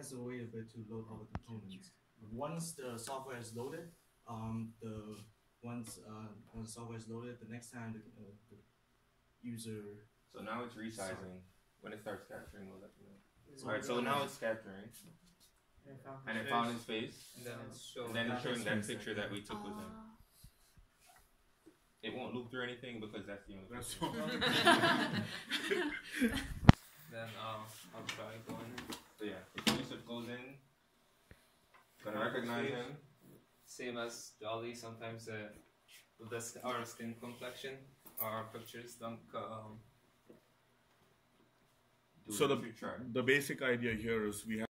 has to wait a bit to load all the components. Once the software is loaded, once the software is loaded, the next time the user. So now it's resizing. When it starts capturing, we'll let you know. Alright, so now it's capturing. And it found his face. And then it's showing that picture that we took with him. It won't loop through anything because that's the only picture. Then I'll try going. So yeah, if Yusuf goes in, gonna recognize him. Same as Dolly, sometimes with our skin complexion, our pictures don't So the basic idea here is we have